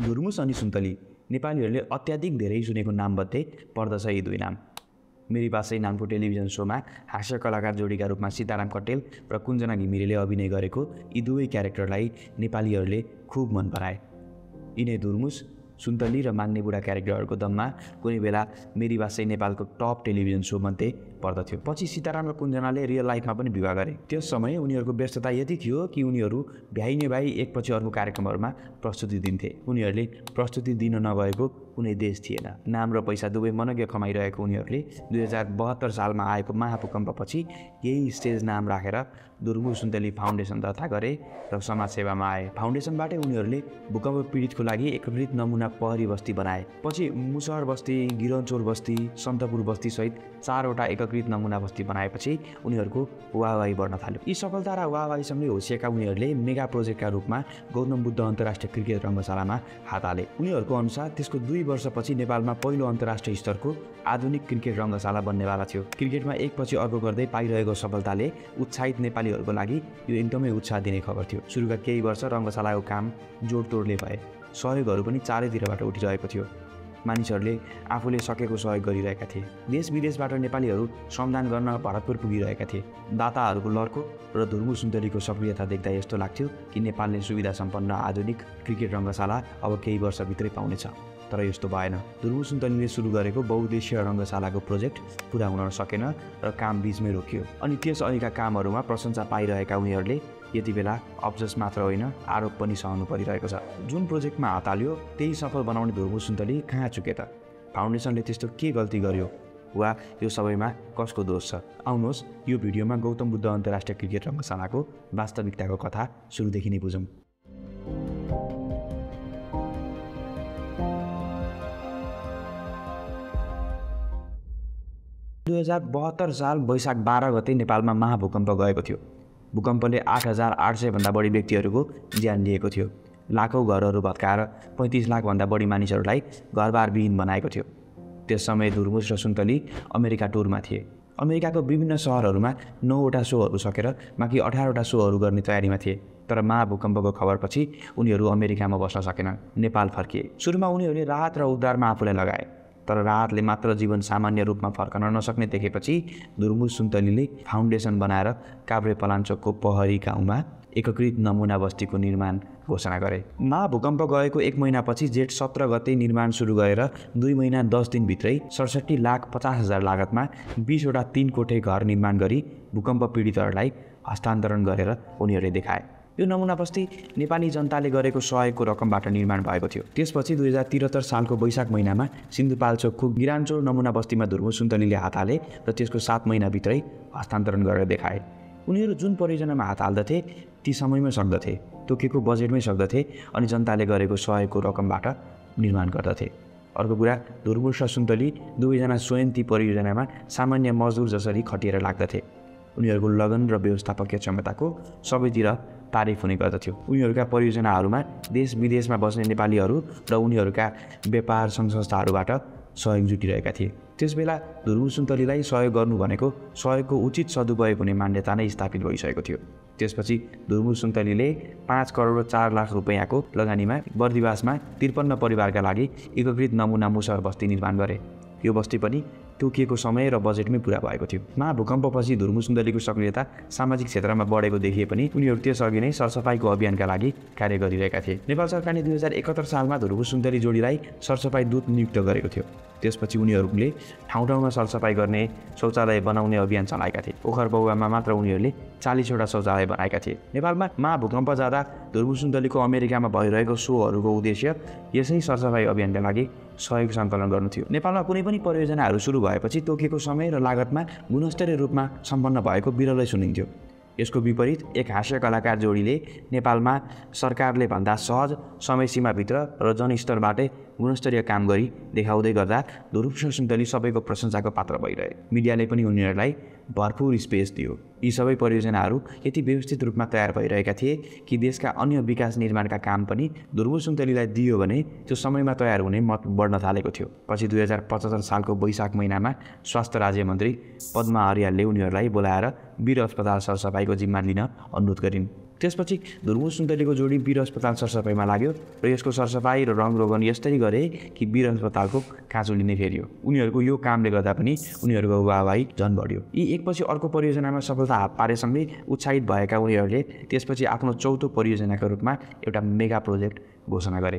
धुर्मुस अनि सुन्तली नेपालीहरूले अत्याधिक धेरै सुनेको नाममध्ये पर्दछ यी दुई नाम। मेरी बासै नामको टेलिभिजन शोमा हास्य कलाकार जोडीका रूपमा सीताराम कटेल र कुञ्जना घिमिरेले अभिनय गरेको यी दुवै क्यारेक्टरलाई नेपालीहरूले खूब मन पराए। यिनै धुर्मुस सुन्तली र माग्ने बुढा क्यारेक्टरहरूको दममा कुनै बेला मेरी बासै नेपालको टप टेलिभिजन शो मध्ये पर्दथ्यो। पछि सीताराम र कुञ्जनाले रियल लाइफमा पनि विवाह गरे। त्यस समय उनीहरूको व्यस्तता यति थियो कि उनीहरू भ्याइने भई एकपछि अर्को कार्यक्रमहरूमा प्रस्तुति दिन्थे। उनीहरूले प्रस्तुति दिन नगएको कुनै देश थिएन। नाम र पैसा दुवै मनज्ञ कमाइरहेको उनीहरूले 2072 सालमा आएको महाभूकम्पपछि यही स्टेज नाम राखेर धुर्मुस सुन्तली फाउन्डेसन दर्ता गरे र समाजसेवामा आए। फाउन्डेसनबाटै उनीहरूले भूकम्प पीडितको लागि एकीकृत नमुना पहरी बस्ती बनाए। पछि मुसहर बस्ती, गिरनचोर बस्ती, सन्तपुर बस्ती सहित 4वटा एकीकृत नमुना बस्ती बनाएपछि उनीहरूको वाहवाही बढ्न थाल्यो। यी सफलता र वाहवाहीसँगै होसिएका उनीहरूले मेगा प्रोजेक्टका रूपमा गौतम बुद्ध अन्तर्राष्ट्रिय क्रिकेट रङ्गशालामा हात हाले। उनीहरूको अनुसार त्यसको 2 वर्षपछि नेपालमा पहिलो अन्तर्राष्ट्रिय स्तरको आधुनिक क्रिकेट रङ्गशाला बन्नेवाला थियो। क्रिकेटमा एकपछि अर्को गर्दै पाइरहेको सफलताले उत्साहित नेपालीहरूको लागि यो एकदमै उत्साह दिने खबर थियो। सुरुका केही वर्ष रङ्गशालाको काम जोडतोडले भए। सहयोगहरू पनि चारैतिरबाट उठिरहेको थियो। मानिसहरूले आफूले सकेको सहयोग गरिरहेका थिए। देश विदेशबाट नेपालीहरू श्रमदान गर्न भरतपुर पुगिरहेका थिए। दाताहरूको लर्को र धुर्मुस सुन्तलीको सक्रियता देख्दा यस्तो लाग्थ्यो कि नेपालले सुविधा सम्पन्न आधुनिक क्रिकेट रङ्गशाला अब केही वर्षभित्रै पाउनेछ। तर यस्तो भएन। धुर्मुस सुन्तलीले सुरु गरेको बहुद्देश्य रङ्गशालाको प्रोजेक्ट पुरा हुन सकेन र काम बीचमै रोकियो। अनि त्यस अघिका कामहरूमा प्रशंसा पाइरहेका उनीहरूले यति बेला अफसोस मात्र होइन, आरोप पनि सहनु परिरहेको छ। जुन प्रोजेक्टमा हात हाल्यो त्यही सफल बनाउने धुर्मुस सुन्तली कहाँ चुके त? फाउन्डेसनले त्यस्तो के गल्ती गर्यो वा यो सबैमा कसको दोष छ? आउनुहोस् यो भिडियोमा गौतम बुद्ध अन्तर्राष्ट्रिय क्रिकेट रङ्गशालाको वास्तविकताको कथा सुरुदेखि नै बुझौँ। 2072 साल वैशाख 12 गते नेपालमा महाभूकम्प गएको थियो। भूकम्पले 8800 भन्दा बढी व्यक्तिहरूको ज्यान लिएको थियो। लाखौँ घरहरू भत्काएर 35 लाखभन्दा बढी मानिसहरूलाई घरबारविहीन बनाएको थियो। त्यस समय धुर्मुस र सुन्तली अमेरिका टुरमा थिए। अमेरिकाको विभिन्न सहरहरूमा 9वटा सोहरू सकेर बाँकी 18वटा सोहरू गर्ने तयारीमा थिए। तर महाभूकम्पको खबरपछि उनीहरू अमेरिकामा बस्न सकेनन्, नेपाल फर्किए। सुरुमा उनीहरूले राहत र उद्धारमा आफूलाई लगाए। तर राहतले मात्र जीवन सामान्य रूपमा फर्कन नसक्ने देखेपछि धुर्मुस सुन्तलीले फाउन्डेसन बनाएर काभ्रेपलाञ्चोकको पहरी गाउँमा एकीकृत नमुना बस्तीको निर्माण घोषणा गरे। महाभूकम्प गएको 1 महिनापछि जेठ 17 गते निर्माण सुरु गरेर 2 महिना 10 दिनभित्रै 67,50,000 लागतमा 20वटा 3 कोठे घर निर्माण गरी भूकम्प पीडितहरूलाई हस्तान्तरण गरेर उनीहरूले देखाए। यो नमुना बस्ती नेपाली जनताले गरेको सहयोगको रकमबाट निर्माण भएको थियो। त्यसपछि 2073 सालको वैशाख महिनामा सिन्धुपाल्चोकको गिरानचोर नमुना बस्तीमा धुर्मुस सुन्तलीले हात हाले र त्यसको 7 महिनाभित्रै हस्तान्तरण गरेर देखाए। उनीहरू जुन परियोजनामा हात हाल्दथे ती समयमै सक्दथे, तोकेको बजेटमै सक्दथे अनि जनताले गरेको सहयोगको रकमबाट निर्माण गर्दथे। अर्को कुरा, धुर्मुस र सुन्तली दुवैजना स्वयं ती परियोजनामा सामान्य मजदुर जसरी खटिएर लाग्दथे। उनीहरूको लगन र व्यवस्थापकीय क्षमताको सबैतिर तारिफ हुने गर्दथ्यो। उनीहरूका परियोजनाहरूमा देश विदेशमा बस्ने नेपालीहरू र उनीहरूका व्यापार सङ्घ संस्थाहरूबाट सहयोग जुटिरहेका थिए। त्यसबेला धुर्मुस सुन्तलीलाई सहयोग गर्नु भनेको सहयोगको उचित सदुपयोग हुने मान्यता नै स्थापित भइसकेको थियो। त्यसपछि धुर्मुस सुन्तलीले 5 करोड 4 लाख रुपैयाँको लगानीमा बर्दिवासमा 53 परिवारका लागि एकीकृत नमुना मुसहर बस्ती निर्माण गरे। यो बस्ती पनि तोकिएको समय र बजेटमै पुरा भएको थियो। महाभूकम्पपछि धुर्मुस सुन्तलीको सक्रियता सामाजिक क्षेत्रमा बढेको देखिए पनि उनीहरू त्यसअघि नै सरसफाइको अभियानका लागि कार्य गरिरहेका थिए। नेपाल सरकारले 2071 सालमा धुर्मुस सुन्तली जोडीलाई सरसफाइ दूत नियुक्त गरेको थियो। त्यसपछि उनीहरूले ठाउँ ठाउँमा सरसफाइ गर्ने, शौचालय बनाउने अभियान चलाएका थिए। ओखरबौवामा मात्र उनीहरूले 40वटा शौचालय बनाएका थिए। नेपालमा महाभूकम्प जाँदा धुर्मुस सुन्तलीको अमेरिकामा भइरहेको सोहरूको उद्देश्य यसै सरसफाइ अभियानका लागि सहयोग सङ्कलन गर्नु थियो। नेपालमा कुनै पनि परियोजनाहरू सुरु भएपछि तोकेको समय र लागतमा गुणस्तरीय रूपमा सम्पन्न भएको बिरलै सुनिन्थ्यो। यसको विपरीत एक हास्य कलाकार जोडीले नेपालमा सरकारले भन्दा सहज समयसीमाभित्र र जनस्तरबाटै गुणस्तरीय काम गरी देखाउँदै गर्दा धुर्मुस सुन्तली सबैको प्रशंसाको पात्र भइरहे। मिडियाले पनि उनीहरूलाई भरपुर स्पेस दियो। यी सबै परियोजनाहरू यति व्यवस्थित रूपमा तयार भइरहेका थिए कि देशका अन्य विकास निर्माणका काम पनि धुर्मुस सुन्तलीलाई दियो भने त्यो समयमा तयार हुने मत बढ्न थालेको थियो। पछि 2075 सालको वैशाख महिनामा स्वास्थ्य राज्यमन्त्री पद्मा आर्यालले उनीहरूलाई बोलाएर वीर अस्पताल सरसफाइको जिम्मा लिन अनुरोध गरिन्। त्यसपछि धुर्मुस सुन्तलीको जोडी वीर अस्पताल सरसफाइमा लाग्यो र यसको सरसफाइ र रङरोगन यसरी गरे कि वीर अस्पतालको काँचो लिने फेरियो। उनीहरूको यो कामले गर्दा पनि उनीहरूको वाहवाही झन बढ्यो। यी एकपछि अर्को परियोजनामा सफलता हात पारेसँगै उत्साहित भएका उनीहरूले त्यसपछि आफ्नो चौथो परियोजनाका रूपमा एउटा मेगा प्रोजेक्ट घोषणा गरे।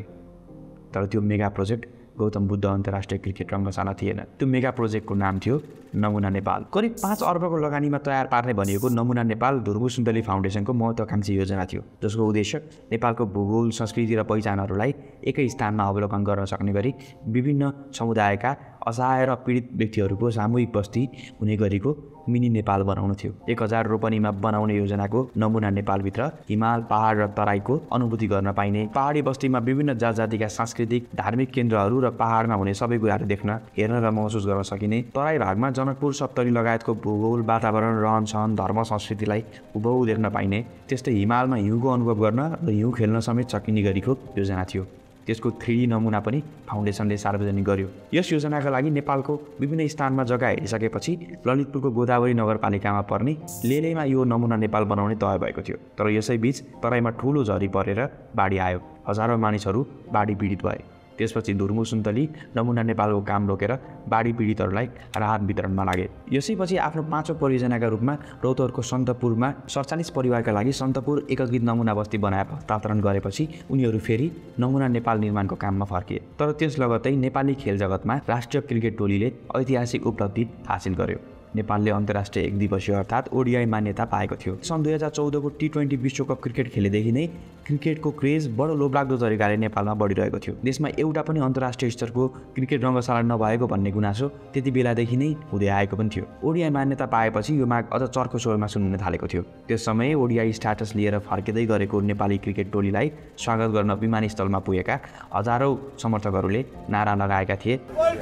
तर त्यो मेगा प्रोजेक्ट गौतम बुद्ध अन्तर्राष्ट्रिय क्रिकेट रङ्गशाला थिएन। त्यो मेगा प्रोजेक्टको नाम थियो नमुना नेपाल। करिब 5 अर्बको लगानीमा तयार पार्ने भनिएको नमुना नेपाल धुर्मुस सुन्तली फाउन्डेसनको महत्त्वाकांक्षी योजना थियो, जसको उद्देश्य नेपालको भूगोल, संस्कृति र पहिचानहरूलाई एकै स्थानमा अवलोकन गर्न सक्ने गरी विभिन्न समुदायका असहाय र पीडित व्यक्तिहरूको सामूहिक बस्ती हुने गरेको मिनी नेपाल बनाउनु थियो। 1000 रोपनीमा बनाउने योजनाको नमुना नेपालभित्र हिमाल, पहाड र तराईको अनुभूति गर्न पाइने, पहाडी बस्तीमा विभिन्न जातजातिका सांस्कृतिक धार्मिक केन्द्रहरू र पहाडमा हुने सबै कुराहरू देख्न, हेर्न र महसुस गर्न सकिने, तराई भागमा जनकपुर, सप्तरी लगायतको भूगोल, वातावरण, रहनसहन, धर्म, संस्कृतिलाई हुबहु देख्न पाइने, त्यस्तै हिमालमा हिउँको अनुभव गर्न र हिउँ खेल्न समेत सकिने गरेको योजना थियो। त्यसको 3D नमुना पनि फाउन्डेसनले सार्वजनिक गर्यो। यस योजनाका लागि नेपालको विभिन्न स्थानमा जग्गा हेरिसकेपछि ललितपुरको गोदावरी नगरपालिकामा पर्ने लेलेमा यो नमुना नेपाल बनाउने तय भएको थियो। तर यसैबीच तराईमा ठुलो झरी परेर बाढी आयो। हजारौँ मानिसहरू बाढी पीडित भए। त्यसपछि धुर्मुस सुन्तली नमुना नेपालको काम रोकेर बाढी पीडितहरूलाई राहत वितरणमा लागे। यसैपछि आफ्नो 5औं परियोजनाका रूपमा रौतहटको सन्तपुरमा 47 परिवारका लागि सन्तपुर एकीकृत नमुना बस्ती बनाएर हस्तान्तरण गरेपछि उनीहरू फेरि नमुना नेपाल निर्माणको काममा फर्किए। तर त्यस लगत्तै नेपाली खेल जगतमा राष्ट्रिय क्रिकेट टोलीले ऐतिहासिक उपलब्धि हासिल गर्यो। नेपालले अन्तर्राष्ट्रिय एकदिवसीय अर्थात् ओडिआई मान्यता पाएको थियो। सन् 2014 को T20 विश्वकप क्रिकेट खेलेदेखि नै क्रिकेटको क्रेज बडो लोभलाग्दो तरिकाले नेपालमा बढिरहेको थियो। देशमा एउटा पनि अन्तर्राष्ट्रिय स्तरको क्रिकेट रङ्गशाला नभएको भन्ने गुनासो त्यति बेलादेखि नै हुँदै आएको पनि थियो। ओडिआई मान्यता पाएपछि यो माग अझ चर्को स्वरमा सुन्न थालेको थियो। त्यस समय ओडिआई स्ट्याटस लिएर फर्किँदै गरेको नेपाली क्रिकेट टोलीलाई स्वागत गर्न विमानस्थलमा पुगेका हजारौं समर्थकहरूले नारा लगाएका थिए,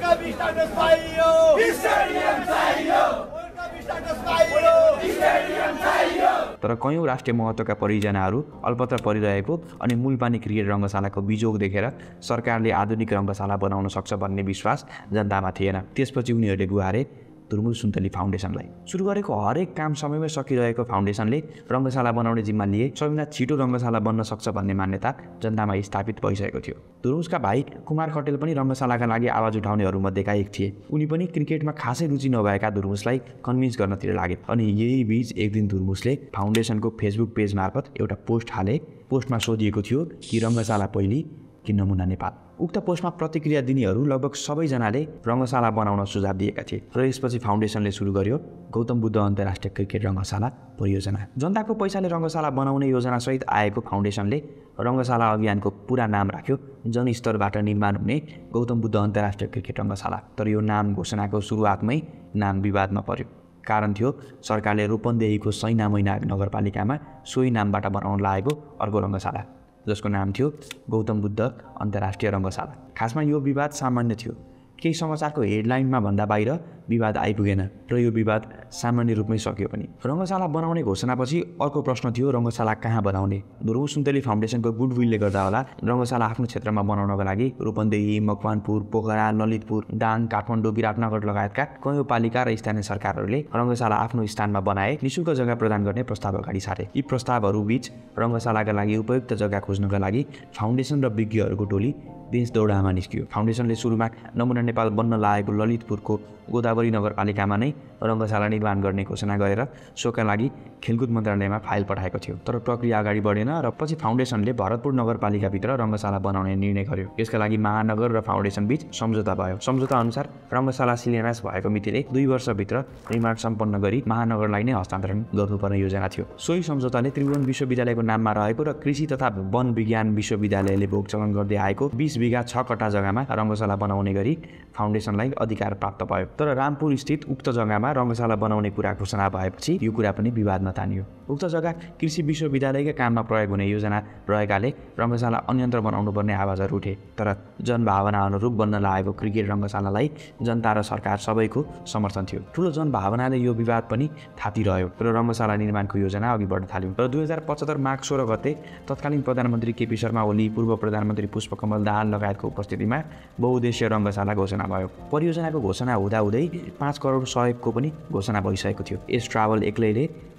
तर कयौं राष्ट्रिय महत्त्वका परियोजनाहरू अल्पत्र परिरहेको अनि मूलपानी क्रिकेट रङ्गशालाको बिजोग देखेर सरकारले आधुनिक रङ्गशाला बनाउन सक्छ भन्ने विश्वास जनतामा थिएन। त्यसपछि उनीहरूले गुहारे धुर्मुस सुन्तली फाउन्डेसनलाई। सुरु गरेको हरेक काम समयमै सकिरहेको फाउन्डेसनले रङ्गशाला बनाउने जिम्मा लिए सबैभन्दा छिटो रङ्गशाला बन्न सक्छ भन्ने मान्यता जनतामा स्थापित भइसकेको थियो। धुर्मुसका भाइ कुमार कटेल पनि रङ्गशालाका लागि आवाज उठाउनेहरूमध्येका एक थिए। उनी पनि क्रिकेटमा खासै रुचि नभएका धुर्मुसलाई कन्भिन्स गर्नतिर लागे। अनि यही बीच एक दिन धुर्मुसले फाउन्डेसनको फेसबुक पेज मार्फत एउटा पोस्ट हाले। पोस्टमा सोधिएको थियो कि रङ्गशाला पहिली कि नमुना नेपाल। उक्त पोस्टमा प्रतिक्रिया दिनेहरू लगभग सबैजनाले रङ्गशाला बनाउन सुझाव दिएका थिए र यसपछि फाउन्डेसनले सुरु गर्यो गौतम बुद्ध अन्तर्राष्ट्रिय क्रिकेट रङ्गशाला परियोजना। जनताको पैसाले रङ्गशाला बनाउने योजनासहित आएको फाउन्डेसनले रङ्गशाला अभियानको पुरा नाम राख्यो जनस्तरबाट निर्माण हुने गौतम बुद्ध अन्तर्राष्ट्रिय क्रिकेट रङ्गशाला। तर यो नाम घोषणाको सुरुवातमै नाम विवादमा पर्यो। कारण थियो सरकारले रूपन्देहीको सैना मैना नगरपालिकामा सोही नामबाट बनाउन लागेको अर्को रङ्गशाला, जसको नाम थियो गौतम बुद्ध अन्तर्राष्ट्रिय रङ्गशाला। खासमा यो विवाद सामान्य थियो। केही समाचारको हेडलाइनमा भन्दा बाहिर विवाद आइपुगेन र यो विवाद सामान्य रूपमै सक्यो पनि। रङ्गशाला बनाउने घोषणापछि अर्को प्रश्न थियो रङ्गशाला कहाँ बनाउने। धुर्मुस सुन्तली फाउन्डेसनको गुडविलले गर्दा होला रङ्गशाला आफ्नो क्षेत्रमा बनाउनका लागि रूपन्देही, मकवानपुर, पोखरा, ललितपुर, दाङ, काठमाडौँ, विराटनगर लगायतका कयौं पालिका र स्थानीय सरकारहरूले रङ्गशाला आफ्नो स्थानमा बनाए निःशुल्क जग्गा प्रदान गर्ने प्रस्ताव अगाडि सारे। यी प्रस्तावहरू बीच रङ्गशालाका लागि उपयुक्त जग्गा खोज्नका लागि फाउन्डेसन र विज्ञहरूको टोली देश दौडामा निस्कियो। फाउन्डेसनले सुरुमा नमुना नेपाल बन्न लागेको ललितपुरको गोदावरी नगरपालिकामा नै रङ्गशाला निर्माण गर्ने घोषणा गरेर सोका लागि खेलकुद मन्त्रालयमा फाइल पठाएको थियो। तर प्रक्रिया अगाडि बढेन र पछि फाउन्डेसनले भरतपुर नगरपालिकाभित्र रङ्गशाला बनाउने निर्णय गर्यो। यसका लागि महानगर र फाउन्डेसन बीच सम्झौता भयो। सम्झौता अनुसार रङ्गशाला शिलान्यास भएको मितिले 2 वर्षभित्र निर्माण सम्पन्न गरी महानगरलाई नै हस्तान्तरण गर्नुपर्ने योजना थियो। सोही सम्झौताले त्रिभुवन विश्वविद्यालयको नाममा रहेको र कृषि तथा वन विज्ञान विश्वविद्यालयले भोग चलन गर्दै आएको 20 बिघा 6 कट्टा जग्गामा रङ्गशाला बनाउने गरी फाउन्डेसनलाई अधिकार प्राप्त भयो। तर रामपुर स्थित उक्त जग्गामा रङ्गशाला बनाउने कुरा घोषणा भएपछि यो कुरा पनि विवादमा तानियो। उक्त जग्गा कृषि विश्वविद्यालयका काममा प्रयोग हुने योजना रहेकाले रङ्गशाला अन्यन्त्र बनाउनु पर्ने आवाजहरू उठे। तर जनभावना अनुरूप बन्न लागेको क्रिकेट रङ्गशालालाई जनता र सरकार सबैको समर्थन थियो। ठुलो जनभावनाले यो विवाद पनि थापिरह्यो र रङ्गशाला निर्माणको योजना अघि बढ्न थाल्यो। र 2075 माघ 16 गते तत्कालीन प्रधानमन्त्री केपी शर्मा ओली, पूर्व प्रधानमन्त्री पुष्पकमल दाहाल लगायतको उपस्थितिमा बहुउद्देश्य रङ्गशाला घोषणा भयो। परियोजनाको घोषणा हुँदाहुँदै 5 करोड सहयोगको पनि घोषणा भइसकेको थियो। यस ट्राभल एक्लैले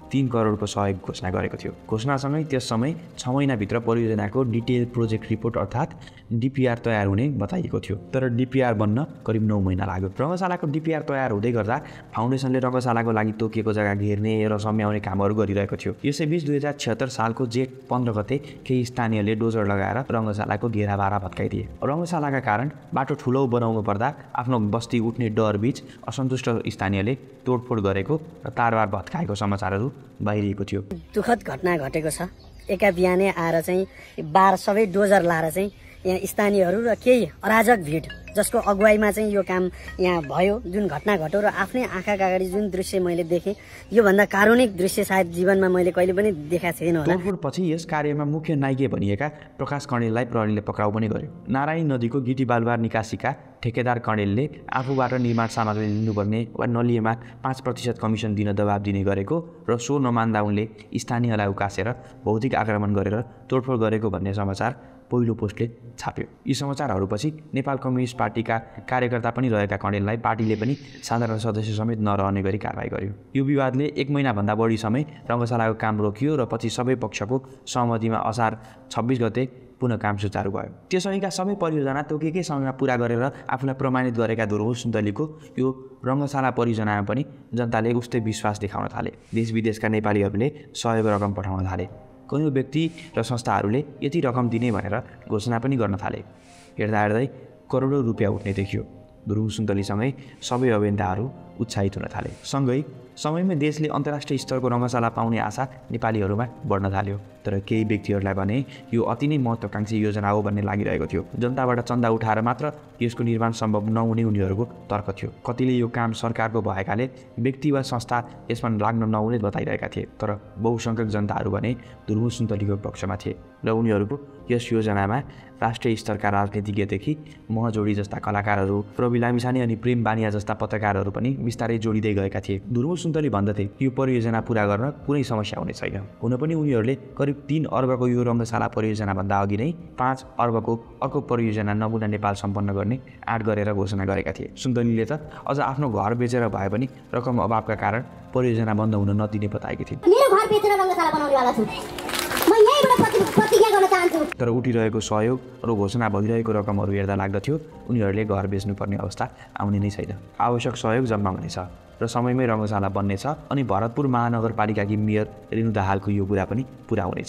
3 करोडको सहयोग घोषणा गरेको थियो। घोषणासँगै त्यस समय 6 महिनाभित्र परियोजनाको डिटेल प्रोजेक्ट रिपोर्ट अर्थात् डिपिआर तयार हुने बताइएको थियो। तर डिपिआर बन्न करिब 9 महिना लाग्यो। रङ्गशालाको डिपिआर तयार हुँदै गर्दा फाउन्डेसनले रङ्गशालाको लागि तोकिएको जग्गा घेर्ने र सम्याउने कामहरू गरिरहेको थियो। यसैबीच 2076 सालको जेठ 15 गते केही स्थानीयले डोजर लगाएर रङ्गशालाको घेराबारा भत्काइदिए। रङ्गशालाका कारण बाटो ठुलो बनाउनु पर्दा आफ्नो बस्ती उठ्ने डरबीच असन्तुष्ट स्थानीयले तोडफोड गरेको र तारबार भत्काएको समाचारहरू बाहिरिएको थियो। दुःखद घटना घटेको छ। एका बिहानै आएर चाहिँ सबै डोजर लाएर चाहिँ यहाँ स्थानीयहरू र केही अराजक भिड जसको अगुवाईमा चाहिँ यो काम यहाँ भयो, जुन घटना घट्यो र आफ्नै आँखाका अगाडि जुन दृश्य मैले देखेँ, योभन्दा कारुणिक दृश्य सायद जीवनमा मैले कहिले पनि देखाएको छैन होला। तोडफोडपछि यस कार्यमा मुख्य नायिके भनिएका प्रकाश कणेललाई प्रहरीले पक्राउ पनि गर्यो। नारायणी नदीको गिटी बालुवा निकासीका ठेकेदार कणेलले आफूबाट निर्माण सामग्री लिनुपर्ने वा नलिएमा 5% कमिसन दिन दबाब दिने गरेको र सो नमान्दा उनले स्थानीयलाई उकासेर भौतिक आक्रमण गरेर तोडफोड गरेको भन्ने समाचार पहिलो पोस्टले छाप्यो। यी समाचारहरूपछि नेपाल कम्युनिस्ट पार्टीका कार्यकर्ता पनि रहेका कणेललाई पार्टीले पनि साधारण सदस्य समेत नरहने गरी कारबाही गर्यो। यो विवादले 1 महिनाभन्दा बढी समय रङ्गशालाको काम रोकियो र पछि सबै पक्षको सहमतिमा असार 26 गते पुनः काम सुचारू भयो। त्यसअघिका सबै परियोजना तोकेकै समयमा पुरा गरेर आफूलाई प्रमाणित गरेका धुर्मुस सुन्तलीको यो रङ्गशाला परियोजनामा पनि जनताले उस्तै विश्वास देखाउन थाले। देश विदेशका नेपालीहरूले सहयोग रकम पठाउन थाले। कयौँ व्यक्ति र संस्थाहरूले यति रकम दिने भनेर घोषणा पनि गर्न थाले। हेर्दा हेर्दै करोडौँ रुपियाँ उठ्ने देखियो। धुर्मुस सुन्तलीसँगै सबै अभियन्ताहरू उत्साहित हुन थाले। सँगै समयमै देशले अन्तर्राष्ट्रिय स्तरको रङ्गशाला पाउने आशा नेपालीहरूमा बढ्न थाल्यो। तर केही व्यक्तिहरूलाई भने यो अति नै महत्त्वाकांक्षी योजना हो भन्ने लागिरहेको थियो। जनताबाट चन्दा उठाएर मात्र यसको निर्माण सम्भव नहुने उनीहरूको तर्क थियो। कतिले यो काम सरकारको भएकाले व्यक्ति वा संस्था यसमा लाग्न नहुने बताइरहेका थिए। तर बहुसङ्ख्यक जनताहरू भने धुर्मुस सुन्तलीको पक्षमा थिए र उनीहरूको यस योजनामा राष्ट्रिय स्तरका राजनीतिज्ञदेखि महजोडी जस्ता कलाकारहरू, प्रवि लामिछाने अनि प्रेम बानिया जस्ता पत्रकारहरू पनि बिस्तारै जोडिँदै गएका थिए। धुर्मुस सुन्तली भन्दथे यो परियोजना पुरा गर्न कुनै समस्या हुने छैन। हुन पनि उनीहरूले करिब 3 अर्बको यो रङ्गशाला परियोजनाभन्दा अघि नै 5 अर्बको अर्को परियोजना नमुना नेपाल सम्पन्न गर्ने आँट गरेर घोषणा गरेका थिए। सुन्तलीले त अझ आफ्नो घर बेचेर भए पनि रकम अभावका कारण परियोजना बन्द हुन नदिने बताएकी थिइन्। मेरो घर बेचेर रङ्गशाला बनाउनेवाला छु। म यहीँबाट प्रतिज्ञा गर्न चाहन्छु। तर उठिरहेको सहयोग र घोषणा भइरहेको रकमहरू हेर्दा लाग्दथ्यो उनीहरूले घर बेच्नुपर्ने अवस्था आउने नै छैन। आवश्यक सहयोग जम्मा हुनेछ र समयमै रङ्गशाला बन्नेछ अनि भरतपुर महानगरपालिकाकी मेयर रेणु दाहालको यो कुरा पनि पुरा हुनेछ।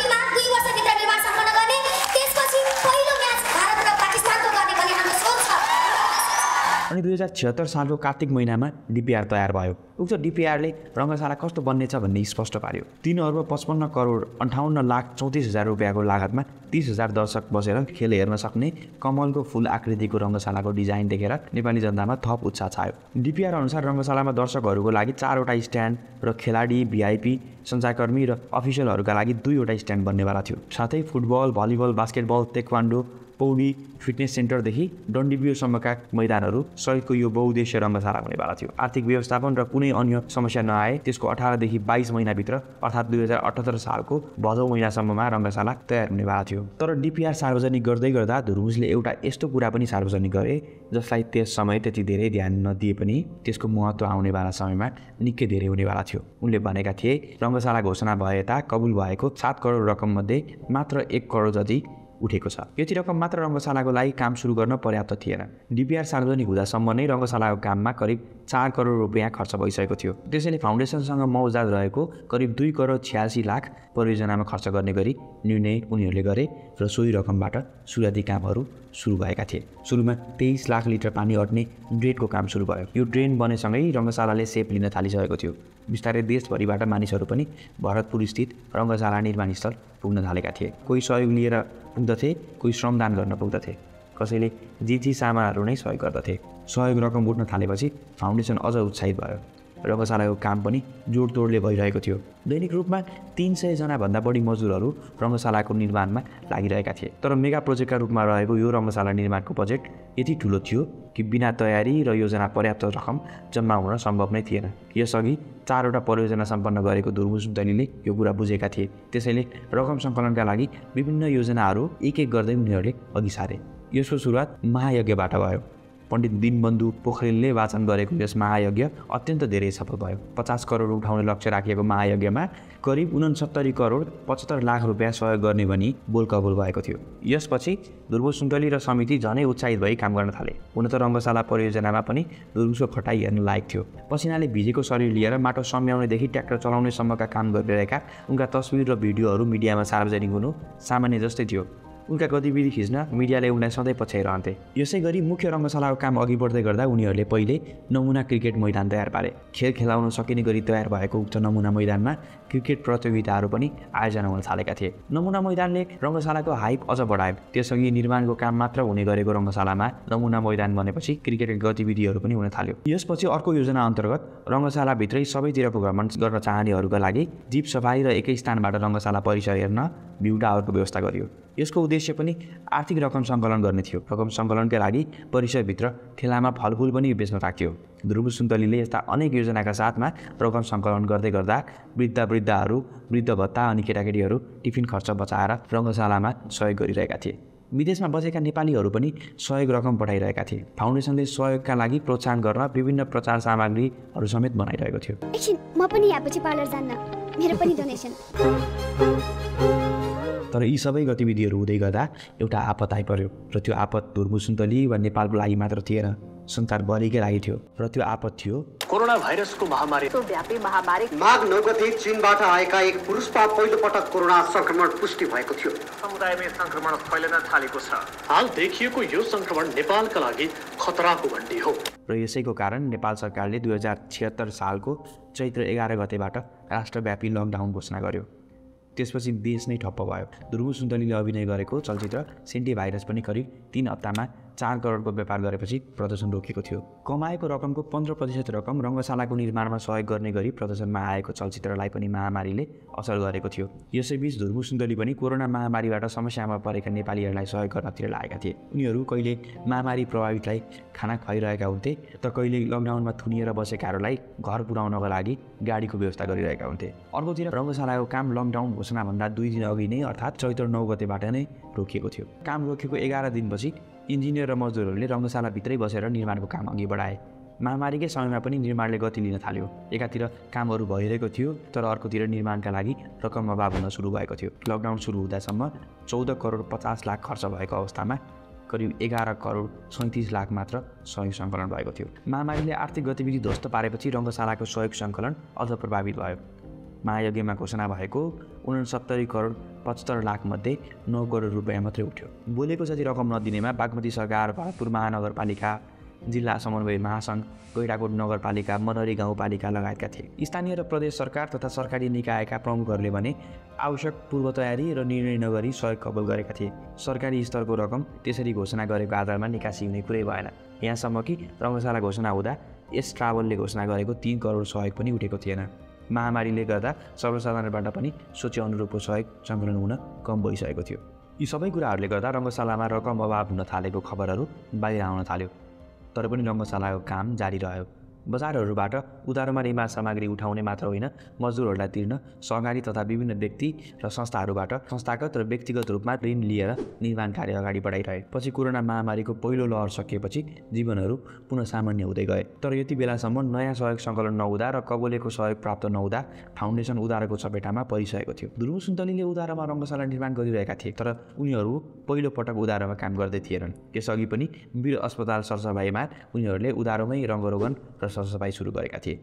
अनि 2076 सालको कार्तिक महिनामा डिपिआर तयार भयो। उक्त डिपिआरले रङ्गशाला कस्तो बन्नेछ भन्ने स्पष्ट पार्यो। 3 अर्ब 55 करोड 58,34,000 रुपियाँको लागतमा 30,000 दर्शक बसेर खेल हेर्न सक्ने कमलको फुल आकृतिको रङ्गशालाको डिजाइन देखेर नेपाली जनतामा थप उत्साह छायो। डिपिआर अनुसार रङ्गशालामा दर्शकहरूको लागि 4 वटा स्ट्यान्ड र खेलाडी, भिआइपी, सञ्चारकर्मी र अफिसियलहरूका लागि 2 वटा स्ट्यान्ड बन्नेवाला थियो। साथै फुटबल, भलिबल, बास्केटबल, तेक्वान्डो, पौडी, फिटनेस सेन्टरदेखि डन्डीबियोसम्मका मैदानहरू सहितको यो बहुद्देश्य रङ्गशाला हुनेवाला थियो। आर्थिक व्यवस्थापन र कुनै अन्य समस्या नआए त्यसको 18 देखि 22 महिनाभित्र अर्थात् 2078 सालको भदौ महिनासम्ममा रङ्गशाला तयार हुनेवाला थियो। तर डिपिआर सार्वजनिक गर्दै गर्दा धुर्मुसले एउटा यस्तो कुरा पनि सार्वजनिक गरे जसलाई त्यस समय त्यति धेरै ध्यान नदिए पनि त्यसको महत्त्व आउनेवाला समयमा निकै धेरै हुनेवाला थियो। उनले भनेका थिए रङ्गशाला घोषणा भए यता कबुल भएको 7 करोड रकममध्ये मात्र 1 करोड जति उठेको छ। यति रकम मात्र रङ्गशालाको लागि काम सुरु गर्न पर्याप्त थिएन। डिपिआर सार्वजनिक हुँदासम्म नै रङ्गशालाको काममा करिब 4 करोड रुपियाँ खर्च भइसकेको थियो। त्यसैले फाउन्डेसनसँग मौजाद रहेको करिब 2 करोड 86 लाख परियोजनामा खर्च गर्ने गरी निर्णय उनीहरूले गरे र सोही रकमबाट सुरुवाती कामहरू सुरु भएका थिए। सुरुमा 23 लाख लिटर पानी अट्ने ड्रेनको काम सुरु भयो। यो ड्रेन बनेसँगै रङ्गशालाले सेप लिन थालिसकेको थियो। बिस्तारै देशभरिबाट मानिसहरू पनि भरतपुर स्थित रङ्गशाला निर्माण स्थल पुग्न थालेका थिए। कोही सहयोग लिएर पुग्दथे, कोही श्रमदान गर्न पुग्दथे, कसैले जी सामानहरू नै सहयोग गर्दथे। सहयोग रकम उठ्न थालेपछि फाउन्डेसन अझ उत्साहित भयो। रङ्गशालाको काम पनि जोडतोडले भइरहेको थियो। दैनिक रूपमा 300 जनाभन्दा बढी मजदुरहरू रङ्गशालाको निर्माणमा लागिरहेका थिए। तर मेगा प्रोजेक्टका रूपमा रहेको यो रङ्गशाला निर्माणको बजेट यति ठुलो थियो कि बिना तयारी र योजना पर्याप्त रकम जम्मा हुन सम्भव नै थिएन। यसअघि 4 वटा परियोजना सम्पन्न गरेको धुर्मुस सुन्तलीले यो कुरा बुझेका थिए। त्यसैले रकम सङ्कलनका लागि विभिन्न योजनाहरू एक एक गर्दै उनीहरूले अघि सारे। यसको सुरुवात महायज्ञबाट भयो। पण्डित दीनबन्धु पोखरेलले वाचन गरेको यस महायज्ञ अत्यन्त धेरै सफल भयो। 50 करोड उठाउने लक्ष्य राखिएको महायज्ञमा करिब 69 करोड 75 लाख रुपियाँ सहयोग गर्ने भनी बोलकबोल भएको थियो। यसपछि धुर्मुस सुन्तली र समिति झनै उत्साहित भई काम गर्न थाले। हुन त रङ्गशाला परियोजनामा पनि धुर्मुसको खटाइ हेर्न लायक थियो। पसिनाले भिजेको शरीर लिएर माटो सम्याउनेदेखि ट्र्याक्टर चलाउनेसम्मका काम गरिरहेका उनका तस्बिर र भिडियोहरू मिडियामा सार्वजनिक हुनु सामान्य जस्तै थियो। उनका गतिविधि खिच्न मिडियाले उनलाई सधैँ पछ्याइरहन्थे। यसै गरी मुख्य रङ्गशालाको काम अघि बढ्दै गर्दा उनीहरूले पहिले नमुना क्रिकेट मैदान तयार पारे। खेल खेलाउन सकिने गरी तयार भएको उक्त नमुना मैदानमा क्रिकेट प्रतियोगिताहरू पनि आयोजना हुन थालेका थिए। नमुना मैदानले रङ्गशालाको हाइप अझ बढायो। त्यसअघि निर्माणको काम मात्र हुने गरेको रङ्गशालामा नमुना मैदान बनेपछि क्रिकेटका गतिविधिहरू पनि हुन थाल्यो। यसपछि अर्को योजना अन्तर्गत रङ्गशालाभित्रै सबैतिरको भ्रमण गर्न चाहनेहरूका लागि जीप सफारी र एकै स्थानबाट रङ्गशाला परिसर हेर्न भ्यू टावरको व्यवस्था गरियो। यसको उद्देश्य पनि आर्थिक रकम सङ्कलन गर्ने थियो। रकम सङ्कलनका लागि परिसरभित्र ठेलामा फलफुल पनि बेच्न राख्यो। धुर्मुस सुन्तलीले यस्ता अनेक योजनाका साथमा रकम सङ्कलन गर्दै गर्दा वृद्धहरू, वृद्ध भत्ता अनि केटाकेटीहरू टिफिन खर्च बचाएर रङ्गशालामा सहयोग गरिरहेका थिए। विदेशमा बसेका नेपालीहरू पनि सहयोग रकम पठाइरहेका थिए। फाउन्डेसनले सहयोगका लागि प्रोत्साहन गर्न विभिन्न प्रचार सामग्रीहरू समेत बनाइरहेको थियो। एकछिन म पनि यहाँपछि पार्लर जान्न, मेरो पनि डोनेसन। तर यी सबै गतिविधिहरू हुँदै गर्दा एउटा आपत आइपर्यो र त्यो आपत धुर्मुस सुन्तली वा नेपालको लागि मात्र थिएन, संसारभरिकै लागि थियो। र त्यो आपत थियो कोरोना भाइरसको महामारी। व्यापी महामारी। माघ 9 गते चीनबाट आएका एक पुरुषमा पहिलोपटक कोरोना संक्रमण पुष्टि भएको थियो। समुदायमै संक्रमण फैलन थालेको छ। हाल देखिएको यो संक्रमण नेपालका लागि खतराको घण्टी हो। र यसैको कारण नेपाल सरकारले 2076 सालको चैत्र 11 गतेबाट राष्ट्रव्यापी लकडाउन घोषणा गर्यो। त्यसपछि देश नै ठप्प भयो। धुर्मुस सुन्तलीले अभिनय गरेको चलचित्र सेन्टी भाइरस पनि करिब 3 हप्तामा 4 करोडको व्यापार गरेपछि प्रदर्शन रोकिएको थियो। कमाएको रकमको 15% रकम रङ्गशालाको निर्माणमा सहयोग गर्ने गरी प्रदर्शनमा आएको चलचित्रलाई पनि महामारीले असर गरेको थियो। यसैबीच धुर्मुस सुन्तली पनि कोरोना महामारीबाट समस्यामा परेका नेपालीहरूलाई सहयोग गर्नतिर लागेका थिए। उनीहरू कहिले महामारी प्रभावितलाई खाना खुवाइरहेका हुन्थे त कहिले लकडाउनमा थुनिएर बसेकाहरूलाई घर पुर्याउनका लागि गाडीको व्यवस्था गरिरहेका हुन्थे। अर्कोतिर रङ्गशालाको काम लकडाउन घोषणाभन्दा 2 दिन अघि नै अर्थात् चैत्र 9 गतेबाट नै रोकिएको थियो। काम रोकेको 11 दिनपछि इन्जिनियर र मजदुरहरूले रङ्गशालाभित्रै बसेर निर्माणको काम अघि बढाए। महामारीकै समयमा पनि निर्माणले गति लिन थाल्यो। एकातिर कामहरू भइरहेको थियो तर अर्कोतिर निर्माणका लागि रकम अभाव हुन सुरु भएको थियो। लकडाउन सुरु हुँदासम्म 14 करोड 50 लाख खर्च भएको अवस्थामा करिब 11 करोड 37 लाख मात्र सहयोग सङ्कलन भएको थियो। महामारीले आर्थिक गतिविधि ध्वस्त पारेपछि रङ्गशालाको सहयोग सङ्कलन अझ प्रभावित भयो। महायज्ञमा घोषणा भएको 69 करोड 75 लाख मध्ये 9 करोड रुपियाँ मात्रै उठ्यो। बोलेको जति रकम नदिनेमा बागमती सरकार, भरतपुर महानगरपालिका, जिल्ला समन्वय महासङ्घ, गैडाकोट नगरपालिका, मनरी गाउँपालिका लगायतका थिए। स्थानीय र प्रदेश सरकार तथा सरकारी निकायका प्रमुखहरूले भने आवश्यक पूर्व तयारी र निर्णय नगरी सहयोग कबुल गरेका थिए। सरकारी स्तरको रकम त्यसरी घोषणा गरेको आधारमा निकासी हुने कुरै भएन। यहाँसम्म कि रङ्गशाला घोषणा हुँदा यस ट्राभलले घोषणा गरेको 3 करोड सहयोग पनि उठेको थिएन। महामारीले गर्दा सर्वसाधारणबाट पनि सोचे अनुरूपको सहयोग सङ्कलन हुन कम भइसकेको थियो। यी सबै कुराहरूले गर्दा रङ्गशालामा रकम अभाव हुन थालेको खबरहरू बाहिर आउन थाल्यो। तर पनि रङ्गशालाको काम जारी रह्यो। बजारहरूबाट उधारोमा निर्माण सामग्री उठाउने मात्र होइन, मजदुरहरूलाई तिर्न सहकारी तथा विभिन्न व्यक्ति र संस्थाहरूबाट संस्थागत र व्यक्तिगत रूपमा ऋण लिएर निर्माण कार्य अगाडि बढाइरहे। पछि कोरोना महामारीको पहिलो लहर सकिएपछि जीवनहरू पुनः सामान्य हुँदै गए। तर यति बेलासम्म नयाँ सहयोग सङ्कलन नहुँदा र कबोलेको सहयोग प्राप्त नहुँदा फाउन्डेसन उधारोको चपेटामा परिसकेको थियो। धुर्मुस सुन्तलीले उधारोमा रङ्गशाला निर्माण गरिरहेका थिए तर उनीहरू पहिलो पटक उधारोमा काम गर्दै थिएनन्। त्यसअघि पनि वीर अस्पताल सरसफाइमा उनीहरूले उधारोमै रङ्गरोगन र सरसफाइ सुरु गरेका थिए।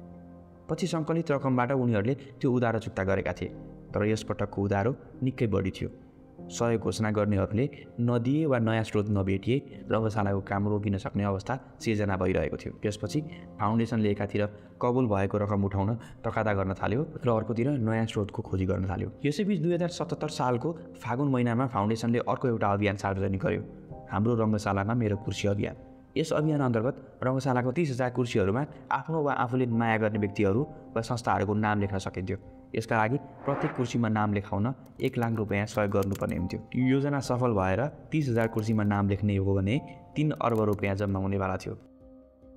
पछि सङ्कलित रकमबाट उनीहरूले त्यो उधारो चुक्ता गरेका थिए। तर यसपटकको उधारो निकै बढी थियो। सहयोग घोषणा गर्नेहरूले नदिए वा नयाँ स्रोत नभेटिए रङ्गशालाको काम रोकिन सक्ने अवस्था सिर्जना भइरहेको थियो। त्यसपछि फाउन्डेसनले एकातिर कबुल भएको रकम उठाउन तकादा गर्न थाल्यो र अर्कोतिर नयाँ स्रोतको खोजी गर्न थाल्यो। यसैबीच 2077 सालको फागुन महिनामा फाउन्डेसनले अर्को एउटा अभियान सार्वजनिक गर्यो, हाम्रो रङ्गशालामा मेरो कुर्सी अभियान। यस अभियान अन्तर्गत रङ्गशालाको 30,000 कुर्सीहरूमा आफ्नो वा आफूले माया गर्ने व्यक्तिहरू वा संस्थाहरूको नाम लेख्न सकिन्थ्यो। यसका लागि प्रत्येक कुर्सीमा नाम लेखाउन 1 लाख रुपियाँ सहयोग गर्नुपर्ने हुन्थ्यो। यो योजना सफल भएर 30,000 कुर्सीमा नाम लेख्ने हो भने 3 अर्ब रुपियाँ जम्मा हुनेवाला थियो।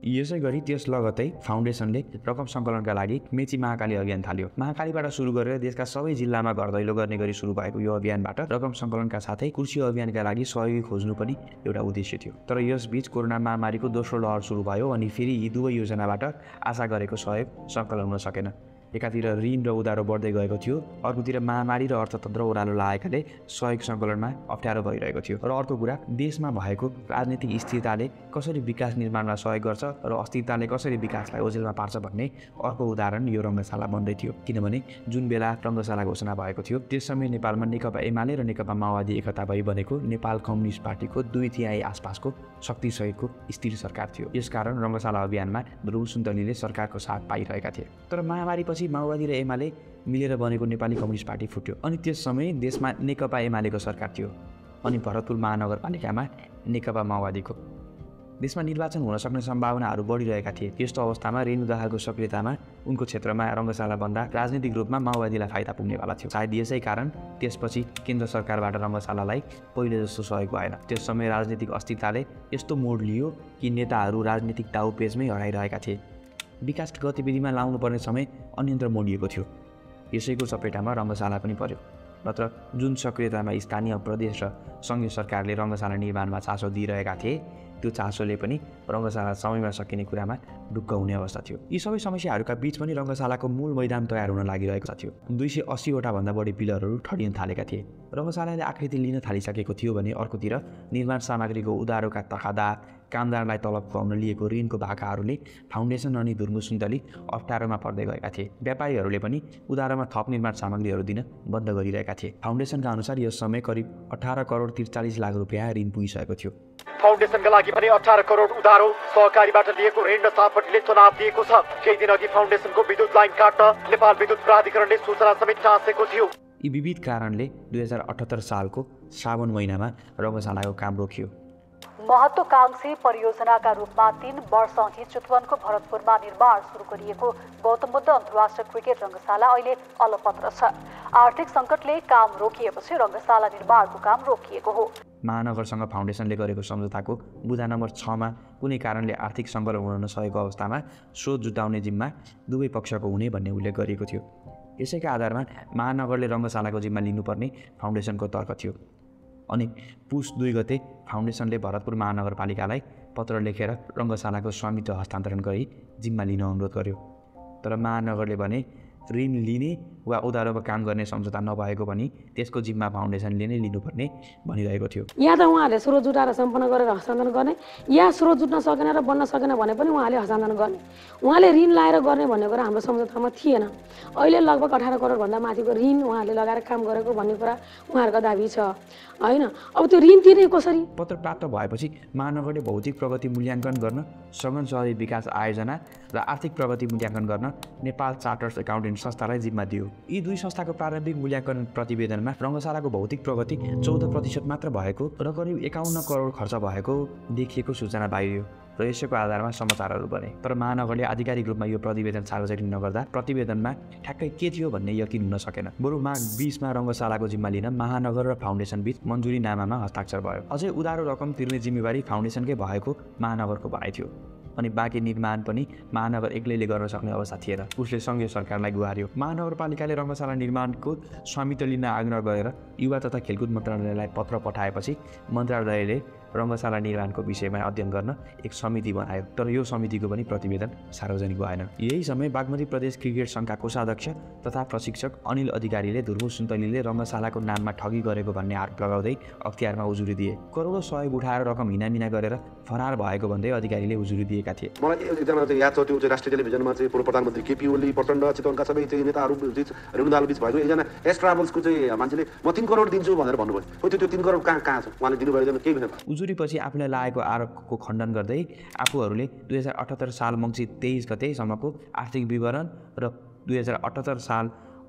यसै गरी त्यस लगत्तै फाउन्डेसनले रकम सङ्कलनका लागि मेची महाकाली अभियान थाल्यो। महाकालीबाट सुरु गरेर देशका सबै जिल्लामा घर दैलो गर्ने गरी सुरु भएको यो अभियानबाट रकम सङ्कलनका साथै कृषि अभियानका लागि सहयोगी खोज्नु पनि एउटा उद्देश्य थियो। तर यसबीच कोरोना महामारीको दोस्रो लहर सुरु भयो अनि फेरि यी दुवै योजनाबाट आशा गरेको सहयोग सङ्कलन हुन सकेन। एकातिर ऋण र उधारो बढ्दै गएको थियो, अर्कोतिर महामारी र अर्थतन्त्र ओह्रालो लागेकाले सहयोग सङ्कलनमा अप्ठ्यारो भइरहेको थियो। र अर्को कुरा, देशमा भएको राजनीतिक स्थिरताले कसरी विकास निर्माणमा सहयोग गर्छ र अस्थिरताले कसरी विकासलाई ओझेलमा पार्छ भन्ने अर्को उदाहरण यो रङ्गशाला बन्दै थियो। किनभने जुन बेला रङ्गशाला घोषणा भएको थियो त्यस समय नेपालमा नेकपा एमाले र नेकपा माओवादी एकता भई बनेको नेपाल कम्युनिस्ट पार्टीको 2/3 आसपासको शक्तिसहितको स्थिर सरकार थियो। यसकारण रङ्गशाला अभियानमा ध्रुव सुन्तलीले सरकारको साथ पाइरहेका थिए। तर महामारीपछि माओवादी र एमाले मिलेर बनेको नेपाली कम्युनिस्ट पार्टी फुट्यो अनि त्यस समय देशमा नेकपा एमालेको सरकार थियो अनि भरतपुर महानगरपालिकामा नेकपा माओवादीको। देशमा निर्वाचन हुन सक्ने सम्भावनाहरू बढिरहेका थिए। यस्तो अवस्थामा रेणु दाहालको सक्रियतामा उनको क्षेत्रमा रङ्गशाला बन्दा राजनीतिक रूपमा माओवादीलाई फाइदा पुग्नेवाला थियो। सायद यसै कारण त्यसपछि केन्द्र सरकारबाट रङ्गशालालाई पहिले जस्तो सहयोग भएन। त्यस समय राजनीतिक अस्थिरताले यस्तो मोड लियो कि नेताहरू राजनीतिक दाउपेचमै हराइरहेका थिए। विकास गतिविधिमा लाउनुपर्ने समय अन्यन्त्र मोडिएको थियो। यसैको चपेटामा रङ्गशाला पनि पर्यो। नत्र जुन सक्रियतामा स्थानीय प्रदेश र सङ्घीय सरकारले रङ्गशाला निर्माणमा चासो दिइरहेका थिए त्यो चासोले पनि रङ्गशाला समयमा सकिने कुरामा ढुक्क हुने अवस्था थियो। यी सबै समस्याहरूका बीच पनि रङ्गशालाको मूल मैदान तयार हुन लागिरहेको थियो। 280वटा भन्दा बढी पिलरहरू ठडिन थालेका थिए। रङ्गशालाले आकृति लिन थालिसकेको थियो भने अर्कोतिर निर्माण सामग्रीको उधारोका तखादा, कामदारलाई तलब खुवाउन लिएको ऋणको भाकाहरूले फाउन्डेसन अनि धुर्मुस सुन्तली अप्ठ्यारोमा पर्दै गएका थिए। व्यापारीहरूले पनि उधारोमा थप निर्माण सामग्रीहरू दिन बन्द गरिरहेका थिए। फाउन्डेसनका अनुसार यस समय करिब 18 करोड 43 लाख रुपियाँ ऋण पुगिसकेको थियो। फाउन्डेसनका लागि पनि 18 करोड उधारो सहकारीबाट लिएको ऋण र सापटले चुनाव दिएको छ। केही दिन अघि फाउन्डेसनको विद्युत लाइन काट्न नेपाल विद्युत प्राधिकरणले सूचना समेत टाँसेको थियो। यी विविध कारणले 2078 सालको श्रावण महिनामा रङ्गशालाको काम रोकियो। महत्वाकांक्षी परियोजनाका रूपमा 3 वर्ष अघि चितवनको भरतपुरमा निर्माण सुरु गरिएको गौतम बुद्ध अन्तर्राष्ट्रिय क्रिकेट रङ्गशाला अहिले अलपत्र छ। आर्थिक सङ्कटले काम रोकिएपछि रङ्गशाला निर्माणको काम रोकिएको हो। महानगरसँग फाउन्डेसनले गरेको सम्झौताको बुँदा नम्बर 6 मा कुनै कारणले आर्थिक सङ्कलन हुन नसकेको अवस्थामा स्रोत जुटाउने जिम्मा दुवै पक्षको हुने भन्ने उल्लेख गरिएको थियो। यसैका आधारमा महानगरले रङ्गशालाको जिम्मा लिनुपर्ने फाउन्डेसनको तर्क थियो अनि पुस 2 गते फाउन्डेसनले भरतपुर महानगरपालिकालाई पत्र लेखेर रङ्गशालाको स्वामित्व हस्तान्तरण गरी जिम्मा लिन अनुरोध गर्यो। तर महानगरले भने ऋण लिने वा उधारोमा काम गर्ने सम्झौता नभएको भनी त्यसको जिम्मा फाउन्डेसनले नै लिनुपर्ने भनिरहेको थियो। या त उहाँहरूले स्रोत जुटाएर सम्पन्न गरेर हस्तान्तरण गर्ने या स्रोत जुट्न सकेन र बन्न सकेन भने पनि उहाँले हस्तान्तरण गर्ने। उहाँले ऋण लाएर गर्ने भन्ने कुरा हाम्रो सम्झौतामा थिएन। अहिले लगभग 18 करोड भन्दा माथिको ऋण उहाँहरूले लगाएर काम गरेको भन्ने कुरा उहाँहरूको दाबी छ हैन। अब त्यो ऋण तिर्ने कसरी? पत्र प्राप्त भएपछि महानगरले भौतिक प्रगति मूल्याङ्कन गर्न, सघन शहरी विकास आयोजना र आर्थिक प्रगति मूल्याङ्कन गर्न नेपाल चार्टर्स एकाउन्टेन्ट संस्थालाई जिम्मा दियो। यी दुई संस्थाको प्रारम्भिक मूल्याङ्कन प्रतिवेदनमा रङ्गशालाको भौतिक प्रगति 14% मात्र भएको र करिब 51 करोड खर्च भएको देखिएको सूचना पाइयो र यसैको आधारमा समाचारहरू बने। तर महानगरले आधिकारिक रूपमा यो प्रतिवेदन सार्वजनिक नगर्दा प्रतिवेदनमा ठ्याक्कै के थियो भन्ने यकिन हुन सकेन। बरु माघ 20 मा रङ्गशालाको जिम्मा लिन महानगर र फाउन्डेसन बीच मन्जुरी नामामा हस्ताक्षर भयो। अझै उधारो रकम तिर्ने जिम्मेवारी फाउन्डेसनकै भएको महानगरको भनाइ थियो अनि बाँकी निर्माण पनि महानगर एक्लैले गर्न सक्ने अवस्था थिएन। उसले सङ्घीय सरकारलाई गुहार्यो। महानगरपालिकाले रङ्गशाला निर्माणको स्वामित्व लिन आग्रह गरेर युवा तथा खेलकुद मन्त्रालयलाई पत्र पठाएपछि मन्त्रालयले रङ्गशाला निर्माणको विषयमा अध्ययन गर्न एक समिति बनायो। तर यो समितिको पनि प्रतिवेदन सार्वजनिक भएन। यही समय बागमती प्रदेश क्रिकेट सङ्घका कोषाध्यक्ष तथा प्रशिक्षक अनिल अधिकारीले धुर्मुस सुन्तलीले रङ्गशालाको नाममा ठगी गरेको भन्ने आरोप लगाउँदै अख्तियारमा उजुरी दिए। करोडौँ सहयोग उठाएर रकम हिनामिना गरेर फरार भएको भन्दै अधिकारीले उजुरी दिएका थिए। मलाई एकजना चाहिँ याद छ, त्यो चाहिँ राष्ट्रिय टेलिभिजनमा चाहिँ पूर्व प्रधानमन्त्री केपी ओली, प्रचण्ड, चितवनका सबै चाहिँ नेताहरू रेणुदाल बीच भएको एकजना एस ट्राभल्सको चाहिँ मान्छेले म 3 करोड दिन्छु भनेर भन्नुभयो। हो त्यो 3 करोड कहाँ छ? उहाँले दिनुभएको केही भएन। उजुरीपछि आफूलाई लागेको आरोपको खण्डन गर्दै आफूहरूले 2078 साल मङ्सिर 23 गतेसम्मको आर्थिक विवरण र 2078 साल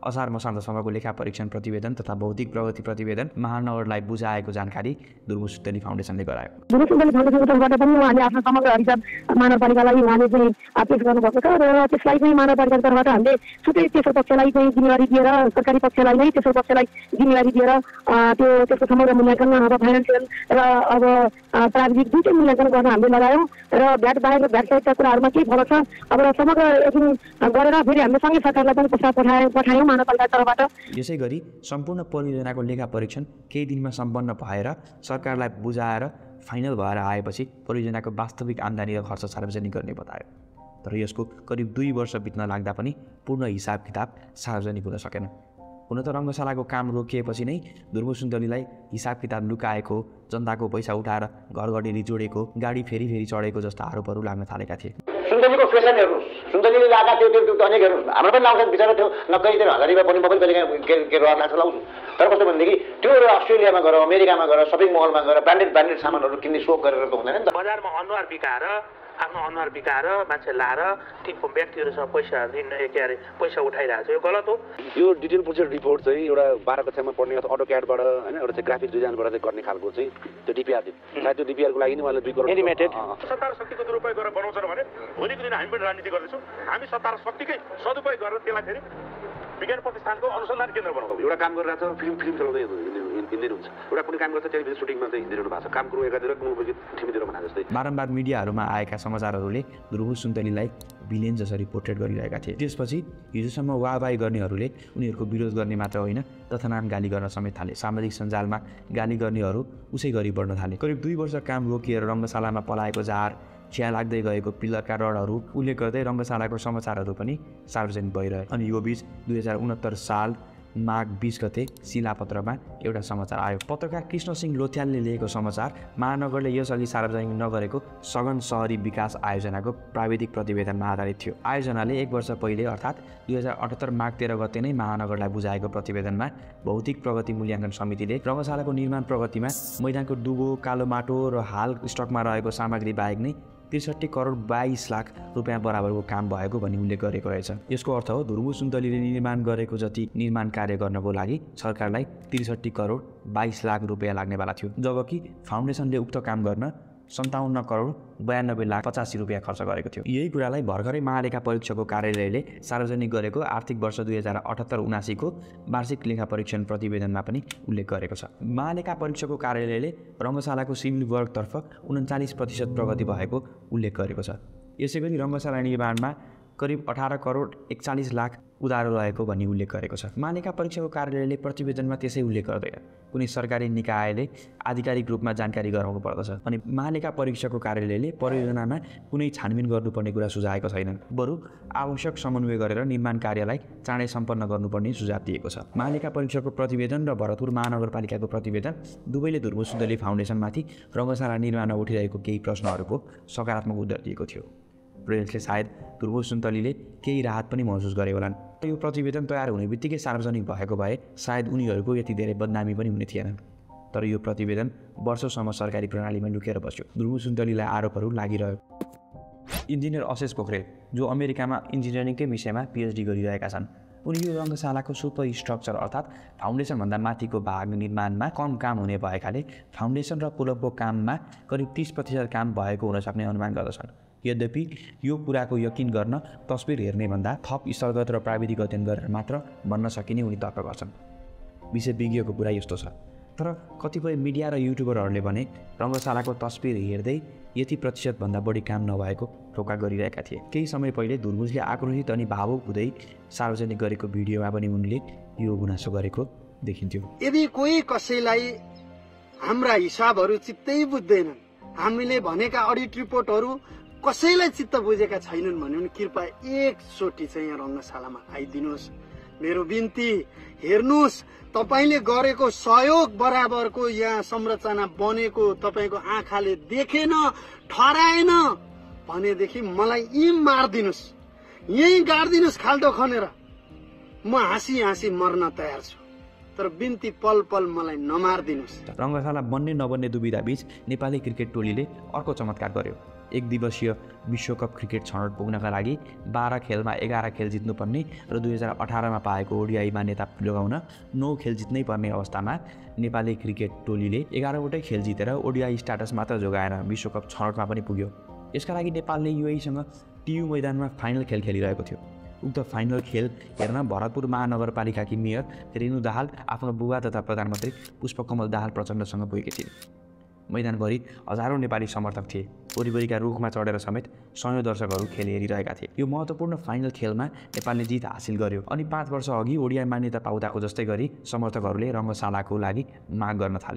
असार मसान्तसम्मको लेखा परीक्षण प्रतिवेदन तथा भौतिक प्रगति प्रतिवेदन महानगरलाई बुझाएको जानकारी धुर्मुस सुन्तली फाउन्डेसनले गरायो। धुर्मुस सुन्तली फाउन्डेसनको तर्फबाट पनि उहाँले आफ्नो समग्र हिसाब महानगरपालिकालाई उहाँले चाहिँ पेश गर्नुभएको छ र त्यसलाई चाहिँ महानगरपालिकाको तर्फबाट हामीले छुट्टै तेस्रो पक्षलाई चाहिँ जिम्मेवारी दिएर सरकारी पक्षलाई नै तेस्रो पक्षलाई जिम्मेवारी दिएर त्यसको समग्र मूल्याङ्कन अब फाइनेन्सियल र अब प्राविधिक दुईटै मूल्याङ्कन गर्न हामीले लगायौँ र भ्याट बाहेक भ्याट सहितका कुराहरूमा केही फरक छ अब समग्र गरेर फेरि हामीले सँगै सरकारलाई पनि प्रस्ताव पठायौँ महानगरपालिका तर्फबाट। यसै गरी सम्पूर्ण परियोजनाको लेखा परीक्षण केही दिनमा सम्पन्न भएर सरकारलाई बुझाएर फाइनल भएर आएपछि परियोजनाको वास्तविक आम्दानी र खर्च सार्वजनिक गर्ने बतायो। तर यसको करिब 2 वर्ष बित्न लाग्दा पनि पूर्ण हिसाब किताब सार्वजनिक हुन सकेन। हुन त रङ्गशालाको काम रोकिएपछि नै धुर्मुस सुन्तलीलाई हिसाब किताब लुकाएको, जनताको पैसा उठाएर घरघडी जोडेको, गाडी फेरि चढेको जस्ता आरोपहरू लाग्न थालेका थिए। सुन्तलीको फेसनहरू सुन्तलीले लागा त्यो अनेकहरू हाम्रो पनि लाउँछन् बिचरा त्यो नक्कली त्यो 1000 रुपियाँ पनि म पनि कहिले के रहर लाग्छ लाउँछु। तर कस्तो भनेदेखि त्यो अस्ट्रेलियामा गएर अमेरिकामा गएर सपिङ मलमा गएर ब्रान्डेड सामानहरू किन्ने सोक गरेर त हुँदैन नि त। बजारमा अनुहार बिकाएर आफ्नो अनुहार बिकाएर मान्छे लाएर ती व्यक्तिहरूसँग पैसा ऋण के अरे पैसा उठाइरहेको छ, यो गलत हो। यो डिटेल प्रोजेक्ट रिपोर्ट चाहिँ एउटा 12 कक्षामा पढ्ने अथवा अटो क्याडबाट होइन एउटा चाहिँ ग्राफिक डिजाइनबाट चाहिँ गर्ने खालको चाहिँ त्यो डिपिआर सायद त्यो डिपिआरको लागि नि उहाँले 2 करोड एनिमेटेड सत्ता र शक्तिको दुरुपयोग गरेर बनाउँछन् भने भोलिको दिन हामी पनि राजनीति गर्दैछौँ। हामी सत्ता र शक्तिकै सदुपयोग गरेर त्यसलाई फेरि विज्ञान प्रतिष्ठानको अनुसन्धान केन्द्र बनाउँछौँ। एउटा काम गरिरहेको छ फिल्म चलाउँदै हिँड्दै हुन्छ, एउटा कुनै काम गर्छ टेलिभिजन सुटिङमा चाहिँ हिँडिरहनु भएको छ, काम कुरो एकातिर कुनै ठिमीतिर भने जस्तै। बारम्बार मिडियाहरूमा आएका समाचारहरूले धुर्मुस सुन्तलीलाई भिलेन जसरी पोर्ट्रेट गरिरहेका थिए। त्यसपछि हिजोसम्म वाहवाही गर्नेहरूले उनीहरूको विरोध गर्ने मात्र होइन तथानाम गाली गर्न समेत थाले। सामाजिक सञ्जालमा गाली गर्नेहरू उसै गरी बढ्न थाले। करिब 2 वर्ष काम रोकिएर रङ्गशालामा पलाएको जार, चिया लाग्दै गएको पिल्लरका रडहरू उल्लेख गर्दै रङ्गशालाको समाचारहरू पनि सार्वजनिक भइरहे। अनि यो बीच 2069 साल माघ 20 गते शिलापत्रमा एउटा समाचार आयो। पत्रकार कृष्णसिंह लोथ्यालले लिएको समाचार महानगरले यसअघि सार्वजनिक नगरेको सघन सहरी विकास आयोजनाको प्राविधिक प्रतिवेदनमा आधारित थियो। आयोजनाले 1 वर्ष पहिले अर्थात् 2078 माघ 13 गते नै महानगरलाई बुझाएको प्रतिवेदनमा भौतिक प्रगति मूल्याङ्कन समितिले रङ्गशालाको निर्माण प्रगतिमा मैदानको डुबो, कालो माटो र हाल स्टकमा रहेको सामग्री बाहेक नै 63 करोड 22 लाख रुपियाँ बराबरको काम भएको भनी उल्लेख गरेको रहेछ। यसको अर्थ हो धुर्मुस सुन्तलीले निर्माण गरेको जति निर्माण कार्य गर्नको लागि सरकारलाई 63 करोड 22 लाख रुपियाँ लाग्नेवाला थियो, जबकि फाउन्डेसनले उक्त काम गर्न 57 करोड 92 लाख 85 रुपियाँ खर्च गरेको थियो। यही कुरालाई भर्खरै महालेखा परीक्षकको कार्यालयले सार्वजनिक गरेको आर्थिक वर्ष 2078-79 को वार्षिक लेखा परीक्षण प्रतिवेदनमा पनि उल्लेख गरेको छ। महालेखा परीक्षकको कार्यालयले रङ्गशालाको सिभिल वर्कतर्फ 39% प्रगति भएको उल्लेख गरेको छ। यसैगरी रङ्गशाला निर्माणमा करिब 18 करोड 41 लाख उधारो रहेको भनी उल्लेख गरेको छ। महालेखा परीक्षकको कार्यालयले प्रतिवेदनमा त्यसै उल्लेख गर्दैन। कुनै सरकारी निकायले आधिकारिक रूपमा जानकारी गराउनु पर्दछ। अनि महालेखा परीक्षकको कार्यालयले परियोजनामा कुनै छानबिन गर्नुपर्ने कुरा सुझाएको छैन, बरु आवश्यक समन्वय गरेर निर्माण कार्यलाई चाँडै सम्पन्न गर्नुपर्ने सुझाव दिएको छ। महालेखा परीक्षकको प्रतिवेदन र भरतपुर महानगरपालिकाको प्रतिवेदन दुवैले धुर्मुस सुन्तली फाउन्डेसनमाथि रङ्गशाला निर्माणमा उठिरहेको केही प्रश्नहरूको सकारात्मक उत्तर दिएको थियो। प्रेसले सायद धुर्मुस सुन्तलीले केही राहत पनि महसुस गरे होलान्। यो प्रतिवेदन तयार हुने बित्तिकै सार्वजनिक भएको भए सायद उनीहरूको यति धेरै बदनामी पनि हुने थिएन। तर यो प्रतिवेदन वर्षौँसम्म सरकारी प्रणालीमा लुकेर बस्यो। धुर्मुस सुन्तलीलाई आरोपहरू लागिरह्यो। इन्जिनियर अशेष पोखरेल जो अमेरिकामा इन्जिनियरिङकै विषयमा PhD गरिरहेका छन्, उनी यो रङ्गशालाको सुपर स्ट्रक्चर अर्थात् फाउन्डेसनभन्दा माथिको भाग निर्माणमा कम काम हुने भएकाले फाउन्डेसन र पुलअपको काममा करिब 30% काम भएको हुन सक्ने अनुमान गर्दछन्। यद्यपि यो कुराको यकिन गर्न तस्बिर हेर्ने भन्दा थप स्थलगत र प्राविधिक अध्ययन गरेर मात्र भन्न सकिने उनी तर्क गर्छन्। विशेषज्ञको कुरा यस्तो छ। तर कतिपय मिडिया र युट्युबरहरूले भने रङ्गशालाको तस्बिर हेर्दै यति प्रतिशतभन्दा बढी काम नभएको ठोक्का गरिरहेका थिए। केही समय पहिले धुर्मुसले आक्रोशित अनि भावुक हुँदै सार्वजनिक गरेको भिडियोमा पनि उनले यो गुनासो गरेको देखिन्थ्यो। यदि कोही कसैलाई हाम्रा हिसाबहरू चित्तै बुझ्दैनन्, हामीले भनेका अडिट रिपोर्टहरू कसैलाई चित्त बुझेका छैनन् भने कृपया एकचोटि चाहिँ यहाँ रङ्गशालामा आइदिनुहोस्। मेरो बिन्ती हेर्नुहोस्, तपाईले गरेको सहयोग बराबरको यहाँ संरचना बनेको तपाईको आँखाले देखेन, ठहराएन भनेदेखि मलाई यी मार्दिनुहोस्, यही गाड्दिनुहोस् खाल्डो खनेर, म हाँसी हाँसी मर्न तयार छु। तर बिन्ती पल पल मलाई नमार्दिनुहोस्। रङ्गशाला बन्ने नबन्ने दुविधा बीच नेपाली क्रिकेट टोलीले अर्को चमत्कार गर्यो। एक दिवसीय विश्वकप क्रिकेट छनौट पुग्नका लागि 12 खेलमा 11 खेल जित्नुपर्ने र 2018मा पाएको ओडिआईमा नेता लगाउन 9 खेल जित्नै पर्ने अवस्थामा नेपाली क्रिकेट टोलीले 11वटै खेल जितेर ओडिआई स्ट्याटस मात्र जोगाएर विश्वकप छनौटमा पनि पुग्यो। यसका लागि नेपालले युएईसँग टियु मैदानमा फाइनल खेल खेलिरहेको थियो। उक्त फाइनल खेल हेर्न भरतपुर महानगरपालिकाकी मेयर रेणु दाहाल आफ्नो बुबा तथा प्रधानमन्त्री पुष्पकमल दाहाल प्रचण्डसँग पुगेकी थिए। मैदानभरि हजारौं नेपाली समर्थक थिए। वरिपरिका रुखमा चढेर समेत सयौं दर्शकहरू खेल हेरिरहेका थिए। यो महत्त्वपूर्ण फाइनल खेलमा नेपालले जित हासिल गर्यो अनि 5 वर्ष अघि ओडिआई मान्यता पाउँदाको जस्तै गरी समर्थकहरूले रङ्गशालाको लागि माग गर्न थाले।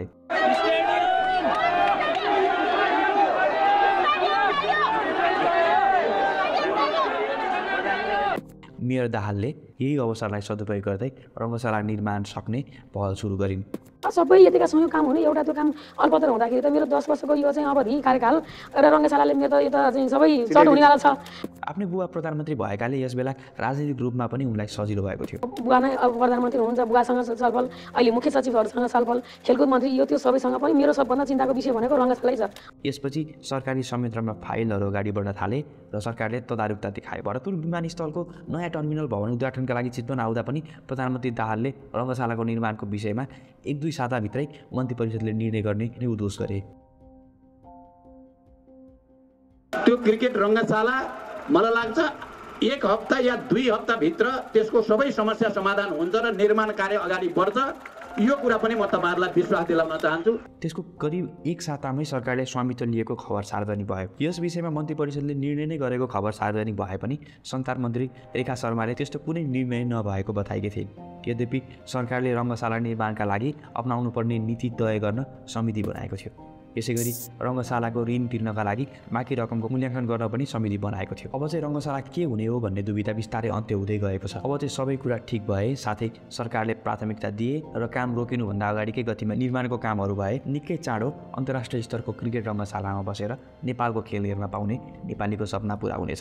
मेयर दाहालले यही अवसरलाई सदुपयोग गर्दै रङ्गशाला निर्माण सक्ने पहल सुरु गरिन्। सबै यतिका सहयोग काम हुने एउटा त्यो काम अल्पत्र हुँदाखेरि त मेरो 10 वर्षको यो चाहिँ अवधि कार्यकाल र रङ्गशालाले मेरो त यो त चाहिँ सबै चट हुनेवाला छ। आफ्नै बुवा प्रधानमन्त्री भएकाले यसबेला राजनीतिक रूपमा पनि उनलाई सजिलो भएको थियो। बुवा नै अब प्रधानमन्त्री हुनुहुन्छ, बुवासँग छलफल, अहिले मुख्य सचिवहरूसँग छलफल, खेलकुद मन्त्री, यो त्यो सबैसँग पनि मेरो सबभन्दा चिन्ताको विषय भनेको रङ्गशालै छ। यसपछि सरकारी संयन्त्रमा फाइलहरू अगाडि बढ्न थाले र सरकारले तदारुकता देखाए। भरतपुर विमानस्थलको नयाँ टर्मिनल भवन उद्घाटनका लागि चितवन आउँदा पनि प्रधानमन्त्री दाहालले रङ्गशालाको निर्माणको विषयमा 1-2 साताभित्रै मन्त्री परिषदले निर्णय गर्ने नै उद्घोष गरे। त्यो क्रिकेट रङ्गशाला मलाई लाग्छ 1 हप्ता या 2 हप्ताभित्र त्यसको सबै समस्या समाधान हुन्छ र निर्माण कार्य अगाडि बढ्छ। यो कुरा पनि म तपाईहरुलाई विश्वास दिलाउन चाहन्छु। त्यसको करिब 1 सातामै सरकारले स्वामित्व लिएको खबर सार्वजनिक भयो। यस विषयमा मन्त्री परिषदले निर्णय नै गरेको खबर सार्वजनिक भए पनि सञ्चार मन्त्री रेखा शर्माले त्यस्तो कुनै निर्णय नभएको बताएकी थिइन्। यद्यपि सरकारले रङ्गशाला निर्माणका लागि अपनाउनु पर्ने नीति तय गर्न समिति बनाएको थियो। यसैगरी रङ्गशालाको ऋण तिर्नका लागि बाँकी रकमको मूल्याङ्कन गर्न पनि समिति बनाएको थियो। अब चाहिँ रङ्गशाला के हुने हो भन्ने दुविधा बिस्तारै अन्त्य हुँदै गएको छ। अब चाहिँ सबै कुरा ठिक भए साथै सरकारले प्राथमिकता दिए र काम रोकिनुभन्दा अगाडिकै गतिमा निर्माणको कामहरू भए निकै चाँडो अन्तर्राष्ट्रिय स्तरको क्रिकेट रङ्गशालामा बसेर नेपालको खेल हेर्न पाउने नेपालीको सपना पुरा हुनेछ।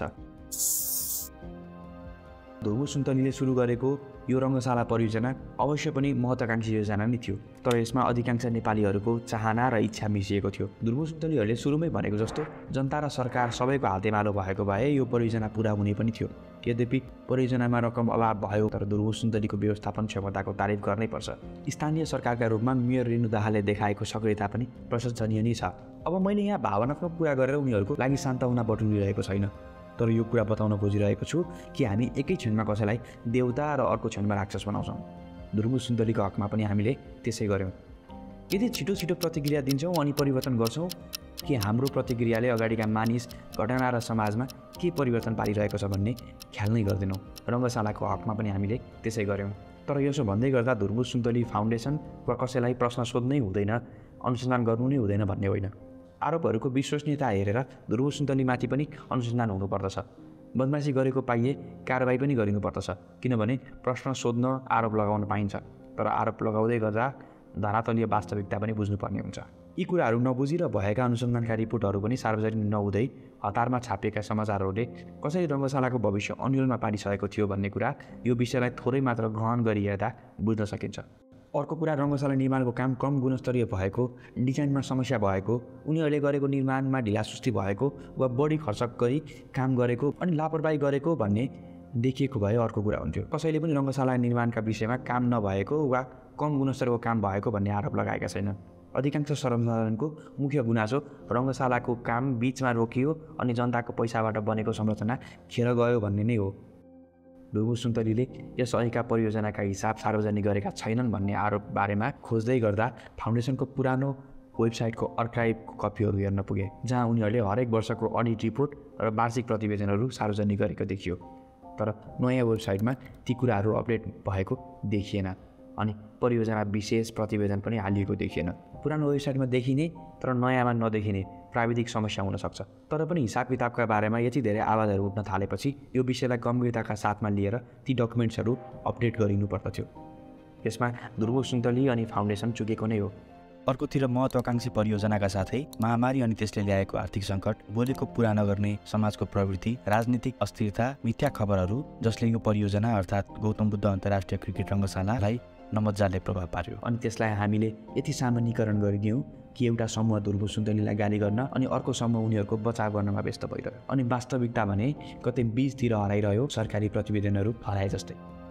धुर्मुस सुन्तलीले सुरु गरेको यो रङ्गशाला परियोजना अवश्य पनि महत्त्वाकांक्षी योजना नै थियो, तर यसमा अधिकांश नेपालीहरूको चाहना र इच्छा मिसिएको थियो। धुर्मुस सुन्तलीहरूले सुरुमै भनेको जस्तो जनता र सरकार सबैको हातेमालो भएको भए यो परियोजना पुरा हुने पनि थियो। यद्यपि परियोजनामा रकम अभाव भयो, तर धुर्मुस सुन्तलीको व्यवस्थापन क्षमताको तारिफ गर्नै पर्छ। स्थानीय सरकारका रूपमा मेयर रेणु दाहालले देखाएको सक्रियता पनि प्रशंसनीय नै छ। अब मैले यहाँ भावनात्मक कुरा गरेर उनीहरूको लागि सान्तवना बटुलिरहेको छैन, तर यो कुरा बताउन खोजिरहेको छु कि हामी एकै क्षणमा कसैलाई देवता र अर्को क्षणमा राक्षस बनाउँछौँ। धुर्मुस सुन्तलीको हकमा पनि हामीले त्यसै गऱ्यौँ। यदि छिटो छिटो प्रतिक्रिया दिन्छौँ अनि परिवर्तन गर्छौँ कि हाम्रो प्रतिक्रियाले अगाडिका मानिस, घटना र समाजमा के परिवर्तन पारिरहेको छ भन्ने ख्याल नै गर्दैनौँ। रङ्गशालाको हकमा पनि हामीले त्यसै गऱ्यौँ। तर यसो भन्दै गर्दा धुर्मुस सुन्तली फाउन्डेसन वा कसैलाई प्रश्न सोध्नै हुँदैन, अनुसन्धान गर्नु नै हुँदैन भन्ने होइन। आरोपहरूको विश्वसनीयता हेरेर धुर्मुस सुन्तलीमाथि पनि अनुसन्धान हुनुपर्दछ। बदमासी गरेको पाइए कारबाही पनि गरिनुपर्दछ, किनभने प्रश्न सोध्न, आरोप लगाउन पाइन्छ, तर आरोप लगाउँदै गर्दा धरातलीय वास्तविकता पनि बुझ्नुपर्ने हुन्छ। यी कुराहरू नबुझी र भएका अनुसन्धानका रिपोर्टहरू पनि सार्वजनिक नहुँदै हतारमा छापिएका समाचारहरूले कसरी रङ्गशालाको भविष्य अन्यलमा पारिसकेको थियो भन्ने कुरा यो विषयलाई थोरै मात्र ग्रहण गरी हेर्दा बुझ्न सकिन्छ। अर्को कुरा, रङ्गशाला निर्माणको काम कम गुणस्तरीय भएको, डिजाइनमा समस्या भएको, उनीहरूले गरेको निर्माणमा ढिलासुस्ती भएको वा बढी खर्च गरी काम गरेको अनि लापरवाही गरेको भन्ने देखिएको भए अर्को कुरा हुन्थ्यो। कसैले पनि रङ्गशाला निर्माणका विषयमा काम नभएको वा कम गुणस्तरको काम भएको भन्ने आरोप लगाएका छैनन्। अधिकांश संरचनाको मुख्य गुनासो रङ्गशालाको काम बीचमा रोकियो अनि जनताको पैसाबाट बनेको संरचना खेर गयो भन्ने नै हो। धुर्मुस सुन्तलीले यस अहिलेका परियोजनाका हिसाब सार्वजनिक गरेका छैनन् भन्ने आरोप बारेमा खोज्दै गर्दा फाउन्डेसनको पुरानो वेबसाइटको अर्काइभको कपीहरू हेर्न पुगे, जहाँ उनीहरूले हरेक वर्षको अडिट रिपोर्ट र वार्षिक प्रतिवेदनहरू सार्वजनिक गरेको देखियो। तर नयाँ वेबसाइटमा ती कुराहरू अपडेट भएको देखिएन अनि परियोजना विशेष प्रतिवेदन पनि हालिएको देखिएन। पुरानो वेबसाइटमा देखिने तर नयाँमा नदेखिने प्राविधिक समस्या हुन सक्छ। तर पनि हिसाब किताबका बारेमा यति धेरै आवाजहरू उठ्न थालेपछि यो विषयलाई गम्भीरताका साथमा लिएर ती डकुमेन्ट्सहरू अपडेट गरिनु पर्दथ्यो। यसमा धुर्मुस सुन्तली अनि फाउन्डेसन चुकेको नै हो। अर्कोतिर महत्त्वाकांक्षी परियोजनाका साथै महामारी अनि त्यसले ल्याएको आर्थिक सङ्कट, बोलेको पुरा नगर्ने समाजको प्रवृत्ति, राजनीतिक अस्थिरता, मिथ्या खबरहरू जसले यो परियोजना अर्थात् गौतम बुद्ध अन्तर्राष्ट्रिय क्रिकेट रङ्गशालालाई नमजाले प्रभाव पार्यो। अनि त्यसलाई हामीले यति सामान्यीकरण गरिदियौँ कि एउटा समूह धुर्मुस सुन्तलीलाई गाली गर्न अनि अर्को समूह उनीहरूको बचाव गर्नमा व्यस्त भइरह्यो। अनि वास्तविकता भने कतै बीचतिर हराइरह्यो सरकारी प्रतिवेदनहरू हराए जस्तै।